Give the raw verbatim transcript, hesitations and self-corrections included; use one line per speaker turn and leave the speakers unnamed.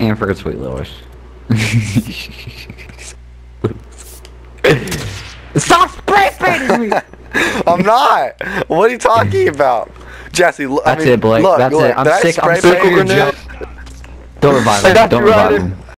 And for Sweet Lois. Stop spray painting me!
I'm not. What are you talking about? Jesse, look.
That's
I mean,
it, Blake.
Look,
That's
look,
it. I'm
did I
sick. I'm
spray
sick
paint
of your
your
joke. Don't revive
I
him.
got
Don't
you right
revive
in.
him.